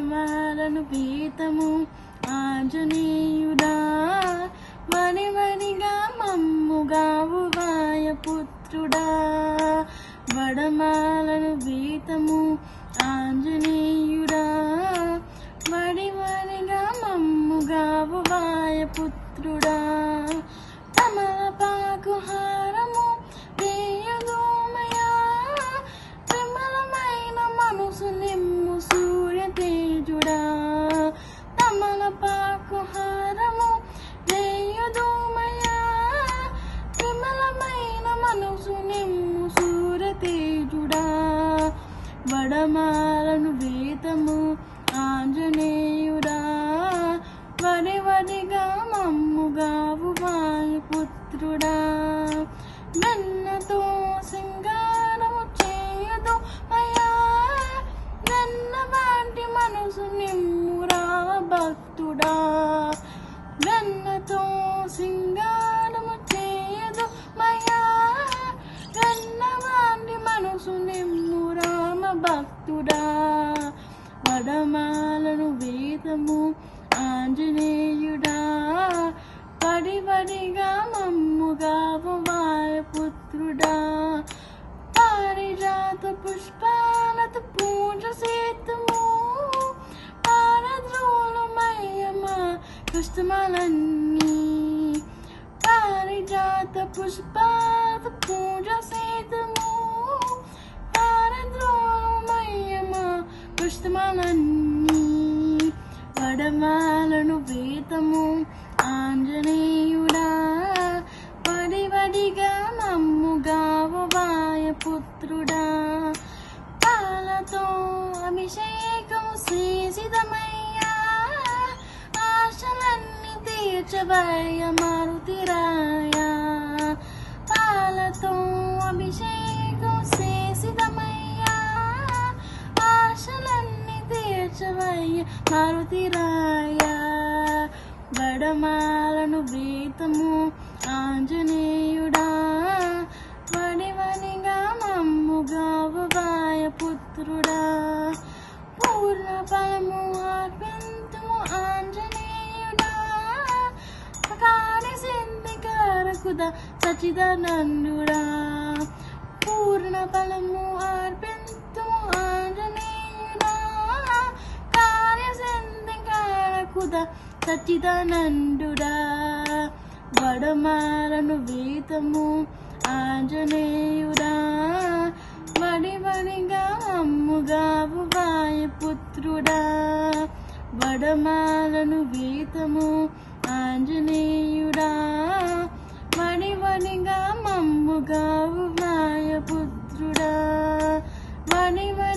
వడమాలను గీతము ఆంజనేయుడా వడివడిగా మమ్ముగావు వాయుపుత్రుడా వడమాలను గీతము ఆంజనేయుడా వడివడిగా మమ్ముగావు వాయుపుత్రుడా తమలపాకు హారము వేయుదోమయా విమలమైన మనసు నిమ్ము సూర్య తేజుడా తమలపాకు హారము వేయుదోమయా విమలమైన మనసు నిమ్ము సూర్య తేజుడా వడమాలను వేతము ఆంజనేయుడా వడివడిగా మమ్ముగావు వాయుపుత్రుడా వెన్నతో సింగారము చేయదు మయా వెన్న వాటి మనసు నిమ్మురా భక్తుడా వెన్నతో సింగారము చేయదు మయా వెన్న వాటి మనసు నిమ్ము రామ భక్తుడా వడమాలను వేదము ఆంజనేయుడా వడివడిగా మమ్ముగావు వాయుపుత్రుడా పారిజాత పుష్పాలతో పూజ సేతుము పారద్రోలుమయ్యమా కష్టమాలన్నీ పారిజాత పుష్పాలతో పూజ సేతుము పారద్రోలుమయ్యమా కష్టమాలన్నీ వడమాలను వేతము ఆంజనేయుడా వడివడిగా మమ్ముగావు వాయుపుత్రుడా పాలతో అభిషేకము చేసిదమయ్యా ఆశలన్నీ తీర్చవయ్య మారుతిరాయా పాలతో అభిషేకం చేసిదమయ్యా ఆశలన్నీ తీర్చవయ్య మారుతిరాయా వడమాలను వేతము ఆంజనేయుడా వడివడిగా మమ్ముగావు వాయుపుత్రుడా పూర్ణ ఫలము అర్పింతుము ఆంజనేయుడా కాని సిద్ధి కారకుద సచిదానందుడా పూర్ణ ఫలము అర్పింతుము ఆంజనేయుడా కార్య సిద్ధి కారకుద సచిదానందుడా వడమాలను వేతము ఆంజనేయుడా వడివడిగా మమ్ముగావు వాయుపుత్రుడా వడమాలను వేతము ఆంజనేయుడా వడివడిగా మమ్ముగావు వాయుపుత్రుడా వడివ